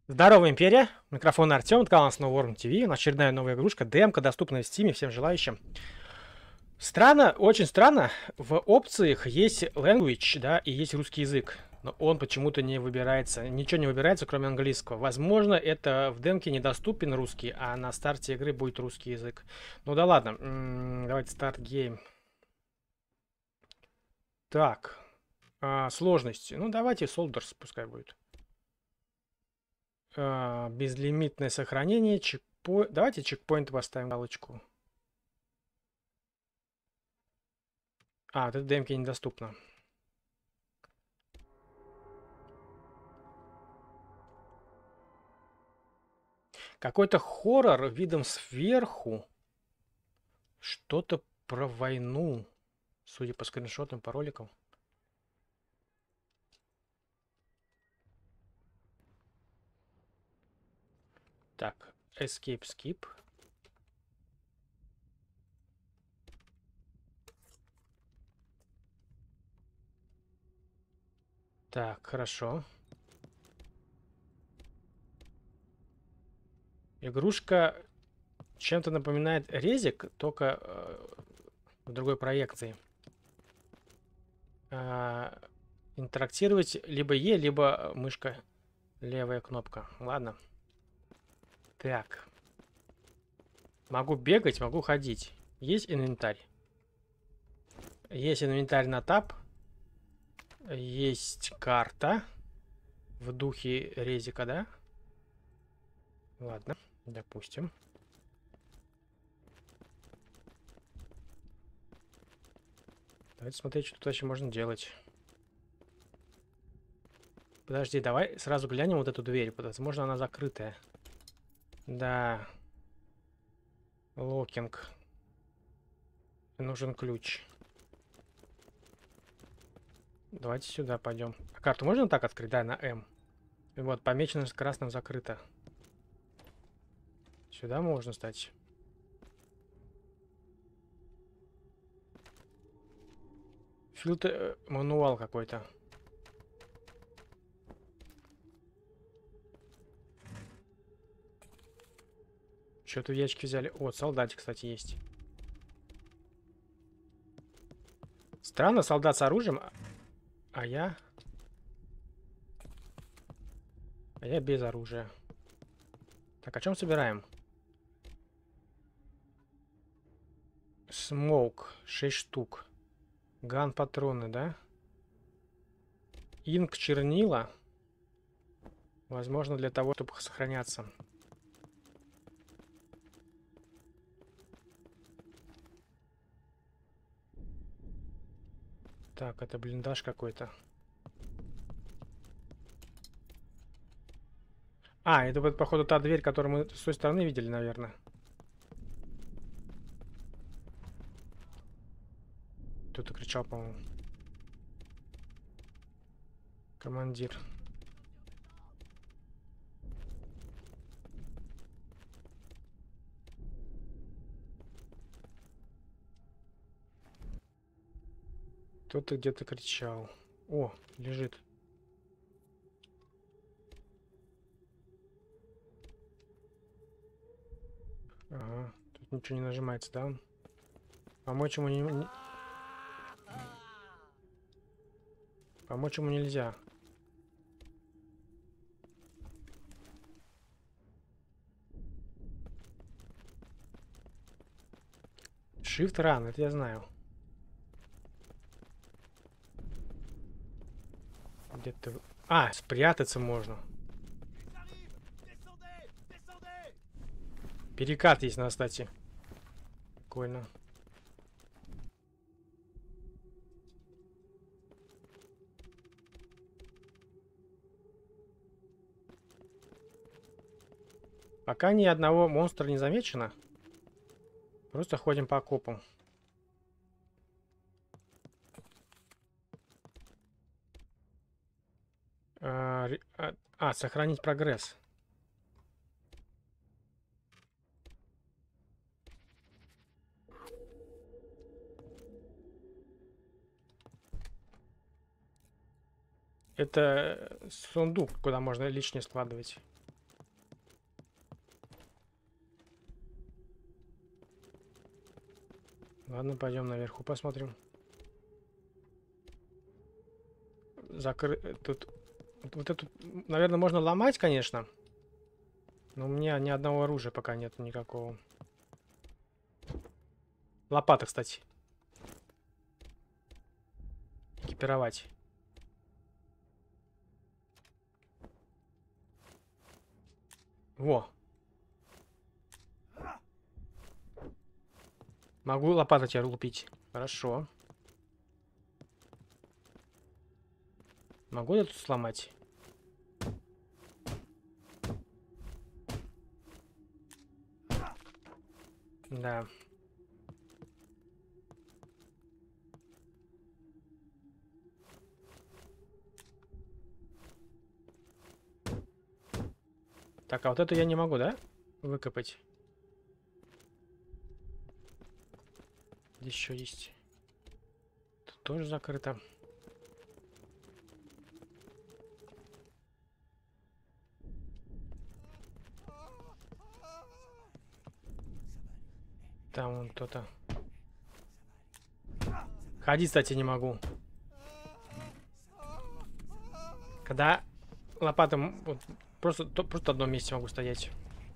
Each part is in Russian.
Здорово, Империя! Микрофон Артем, это канал Snowworm TV. У нас очередная новая игрушка, демка, доступная в Steam всем желающим. Странно, очень странно, в опциях есть language, да, и есть русский язык. Но он почему-то не выбирается, ничего не выбирается, кроме английского. Возможно, это в демке недоступен русский, а на старте игры будет русский язык. Ну да ладно, давайте старт гейм. Так, сложности. Ну давайте Soldiers пускай будет. Безлимитное сохранение, чекпоинт. Давайте чекпоинт поставим галочку. Вот это демки недоступно. Какой-то хоррор видом сверху. Что-то про войну. Судя по скриншотам, по роликам. Так, escape, skip. Так, хорошо. Игрушка чем-то напоминает резик, только в другой проекции. Интерактировать либо Е, либо мышка, левая кнопка. Ладно. Так. Могу бегать, могу ходить. Есть инвентарь. Есть инвентарь на тап. Есть карта. В духе резика, да? Ладно, допустим. Давайте смотреть, что тут вообще можно делать. Подожди, давай сразу глянем вот эту дверь. Возможно, она закрытая. Да. Локинг. Нужен ключ. Давайте сюда пойдем. А карту можно так открыть? Да, на М. И вот, помечено с красным закрыто. Сюда можно стать. Фильтр, мануал какой-то. Что-то в ящике взяли. О, солдатик, кстати, есть. Странно, солдат с оружием, а я... А я без оружия. Так, о чем собираем? Смоук, 6 штук. Ган патроны, да? Инк чернила. Возможно, для того, чтобы сохраняться. Так, это блиндаж какой-то. Это вот, походу, та дверь, которую мы с той стороны видели, наверное. Кто-то кричал, по-моему. Командир. Кто-то где-то кричал. О, лежит. Ага, тут ничего не нажимается, да? Помочь ему Помочь ему нельзя. Shift Run, это я знаю. Где-то... спрятаться можно. Перекат есть на стати. Прикольно. Пока ни одного монстра не замечено. Просто ходим по окопам. Сохранить прогресс. Это сундук, куда можно лишнее складывать. Ладно, пойдем наверху посмотрим. Тут... Вот эту, наверное, можно ломать, конечно. Но у меня ни одного оружия пока нет никакого. Лопата, кстати. Экипировать. Во. Могу лопатой тебя лупить. Хорошо. Могу я тут сломать? Да. Так, а вот эту я не могу, да? Выкопать. Здесь еще есть. Тут тоже закрыто. Там вон кто-то. Ходить, кстати, не могу. Когда лопата... Вот, просто в одном месте могу стоять.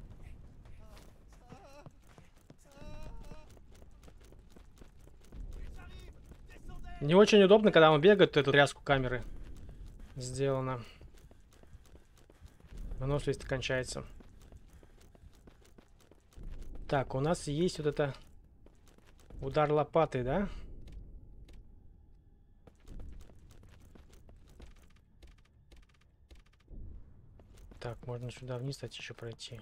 Не очень удобно, когда он бегает, эту тряску камеры сделано. Выносливость кончается. Так, у нас есть вот это... Удар лопатой, да? Так, можно сюда вниз, кстати, еще пройти.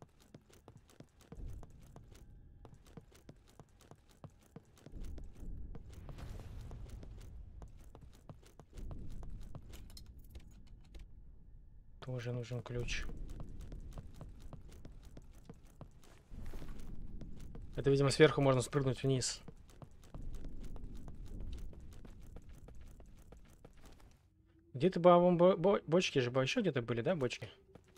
Тоже нужен ключ. Это, видимо, сверху можно спрыгнуть вниз. Где-то, по-моему, бочки же еще где-то были, да, бочки?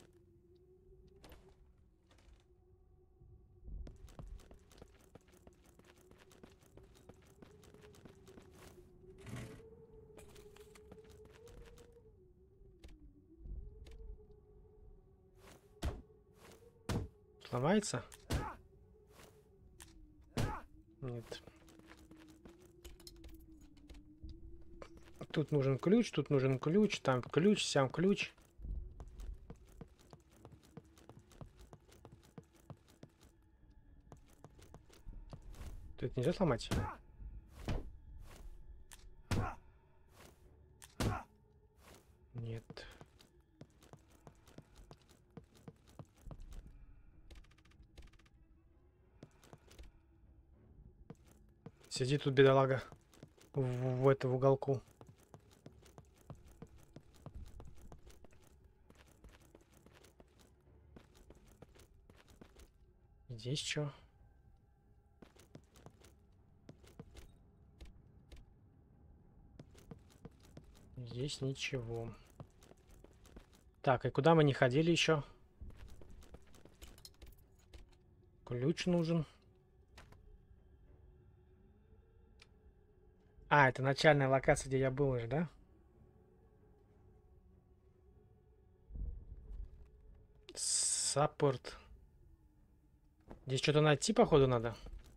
Сломается? Нет. Тут нужен ключ, там ключ, сям ключ. Тут нельзя сломать? Нет. Сидит тут бедолага в этом уголку. Здесь что? Здесь ничего. Так, и куда мы не ходили еще? Ключ нужен. А, это начальная локация, где я был уже, да? Саппорт. Здесь что-то найти, походу, надо.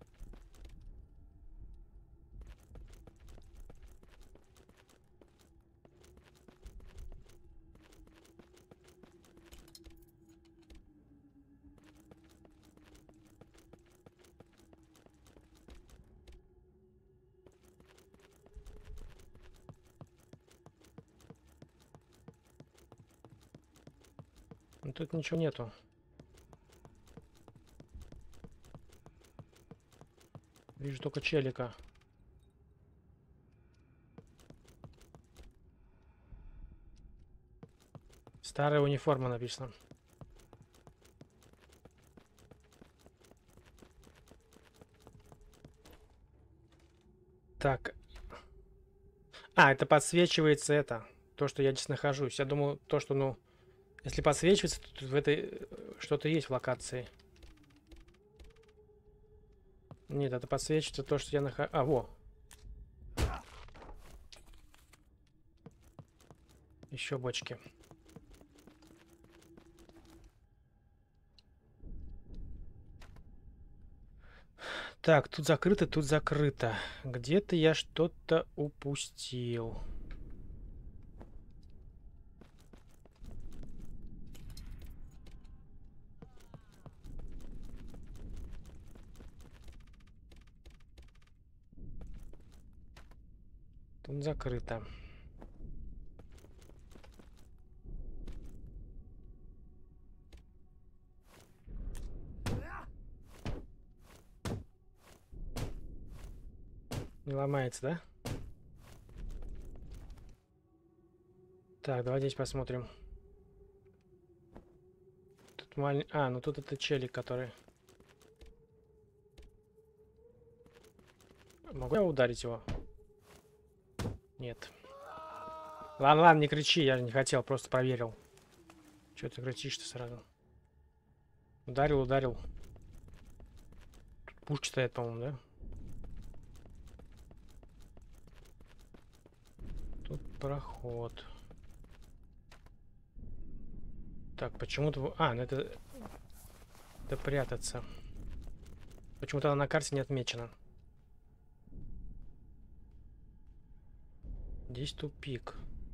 Но тут ничего нету. Вижу только челика. Старая униформа написано. Так. А, это подсвечивается это. То, что я здесь нахожусь. Я думал, то, что, ну... Если подсвечивается, то тут в этой что-то есть в локации. Нет, это подсвечивается то, что я нахожу. А, во. Еще бочки. Так, тут закрыто, тут закрыто. Где-то я что-то упустил. Тут закрыто. Не ломается, да? Так, давай здесь посмотрим. Тут маленький... А, ну тут это челик, который... Могу я ударить его? Нет. Ладно, ладно, не кричи, я же не хотел, просто проверил. Чего ты кричишь-то сразу? Ударил, ударил. Тут пушка стоит, по-моему, да? Тут проход. Так, почему-то... А, ну это... Это прятаться. Почему-то она на карте не отмечена. Здесь тупик.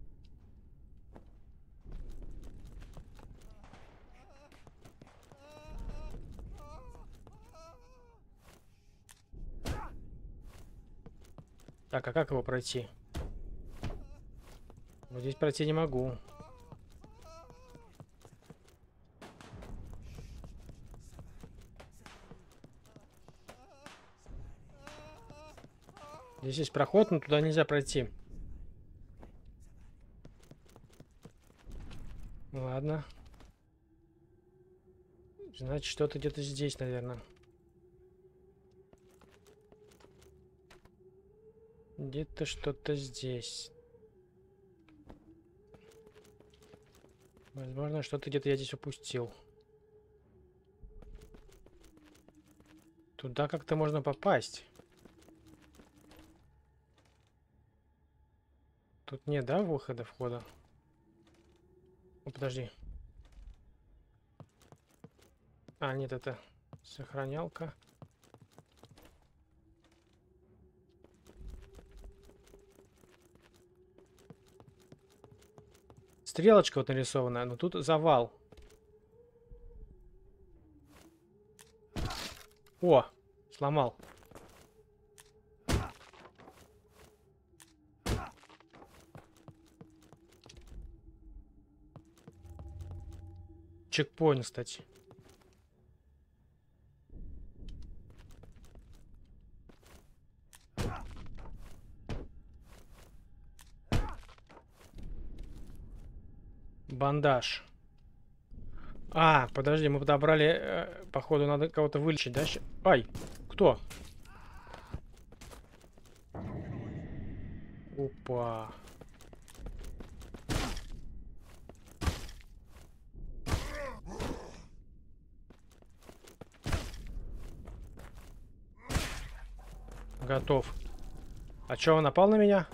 Так, а как его пройти? Вот здесь пройти не могу. Здесь есть проход, но туда нельзя пройти. Ладно. Значит, что-то где-то здесь, наверное. Где-то что-то здесь. Возможно, что-то где-то я здесь упустил. Туда как-то можно попасть. Тут нет, да, выхода, входа? О, подожди. А, нет, это сохранялка. Стрелочка вот нарисованная, но тут завал. О, сломал. Чекпоинт, кстати. Бандаж. А, подожди, мы подобрали... походу, надо кого-то вылечить, да? Ай, кто? Опа. Готов. А чё, он напал на меня?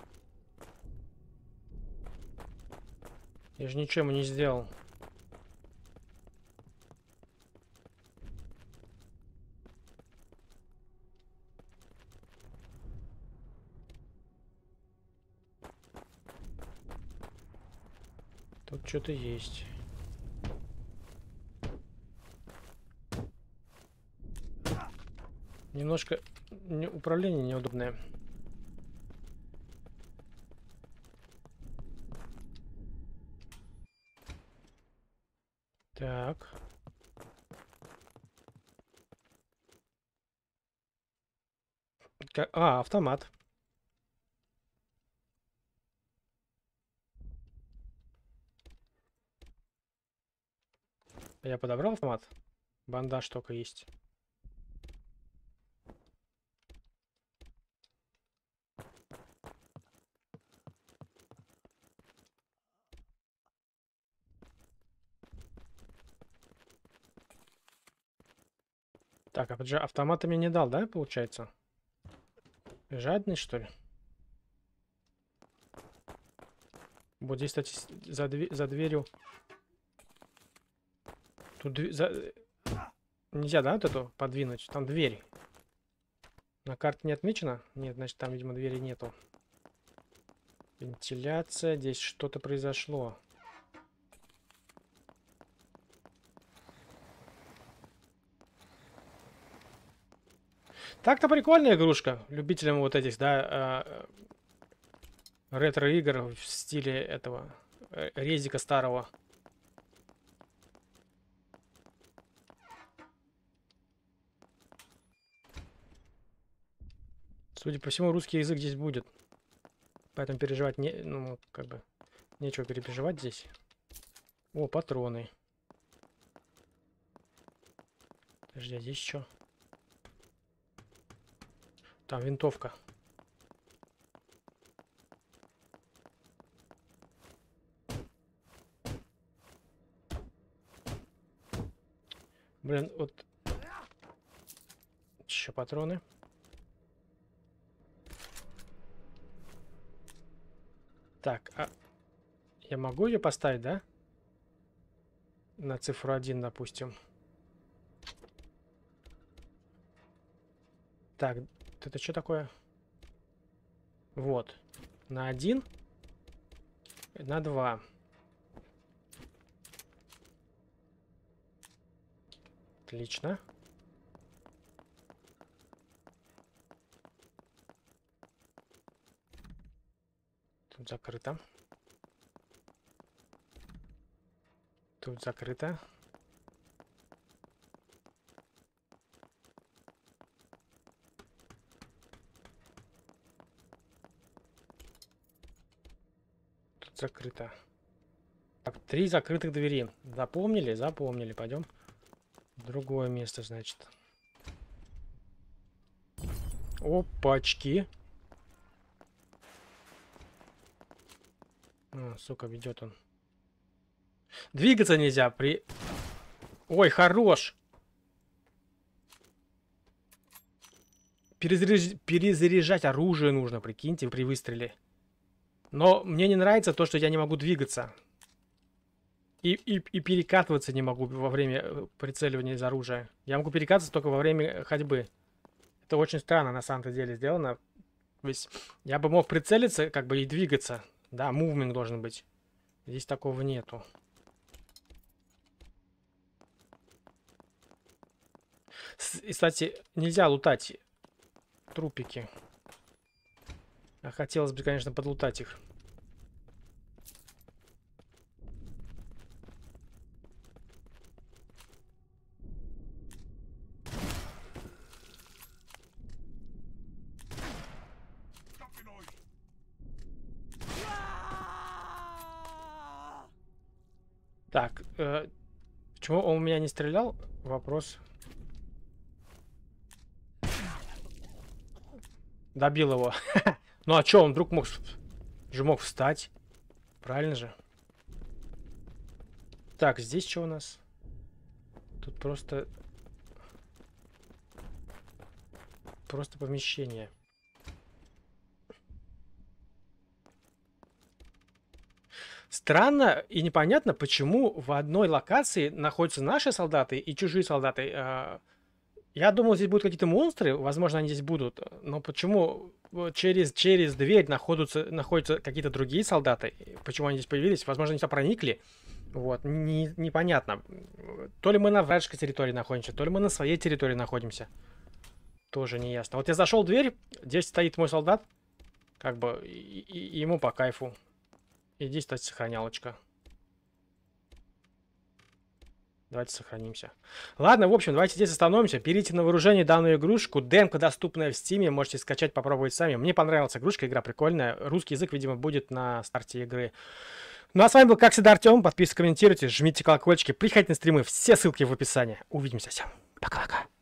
Я же ничего ему не сделал. Тут что-то есть. Немножко управление неудобное. Так. А, автомат. Я подобрал автомат. Бандаж только есть. Так, а же автомата мне не дал, да, получается? Жадный, что ли? Вот здесь, кстати, за дверью... Тут нельзя, да, вот эту подвинуть? Там дверь. На карте не отмечено? Нет, значит, там, видимо, двери нету. Вентиляция. Здесь что-то произошло. Так-то прикольная игрушка. Любителям вот этих, да, ретро-игр в стиле этого резика старого. Судя по всему, русский язык здесь будет. Поэтому переживать не... Ну, как бы... Нечего переживать здесь. О, патроны. Подожди, а здесь что? Там винтовка. Блин, вот... Еще патроны. Так, а... Я могу ее поставить, да? На цифру 1, допустим. Так, это что такое? Вот. На 1. На 2. Отлично. Тут закрыто. Тут закрыто. Тут закрыто. Так, 3 закрытых двери. Запомнили? Запомнили. Пойдем в другое место, значит. Опачки. О, сука, ведет он. Двигаться нельзя при... Ой, хорош. Перезаряжать оружие нужно, прикиньте, при выстреле. Но мне не нравится то, что я не могу двигаться. И перекатываться не могу во время прицеливания из оружия. Я могу перекатываться только во время ходьбы. Это очень странно на самом-то деле сделано. То есть я бы мог прицелиться, как бы, и двигаться. Да, мувмент должен быть. Здесь такого нету. И, кстати, нельзя лутать трупики. А хотелось бы, конечно, подлутать их. Так, почему он у меня не стрелял? Вопрос. Добил его. Ну а что, он вдруг мог встать? Правильно же? Так, здесь что у нас? Тут просто помещение. Странно и непонятно, почему в одной локации находятся наши солдаты и чужие солдаты. Я думал, здесь будут какие-то монстры, возможно, они здесь будут. Но почему через дверь находятся какие-то другие солдаты? Почему они здесь появились? Возможно, они сюда проникли. Вот, непонятно. То ли мы на вражеской территории находимся, то ли мы на своей территории находимся. Тоже не ясно. Вот я зашел в дверь, здесь стоит мой солдат. Как бы, и ему по кайфу. И здесь, кстати, сохранялочка. Давайте сохранимся. Ладно, в общем, давайте здесь остановимся. Берите на вооружение данную игрушку. Демка доступная в Steam. Можете скачать, попробовать сами. Мне понравилась игрушка, игра прикольная. Русский язык, видимо, будет на старте игры. Ну а с вами был, как всегда, Артем. Подписывайтесь, комментируйте, жмите колокольчики, приходите на стримы. Все ссылки в описании. Увидимся. Всем пока-пока.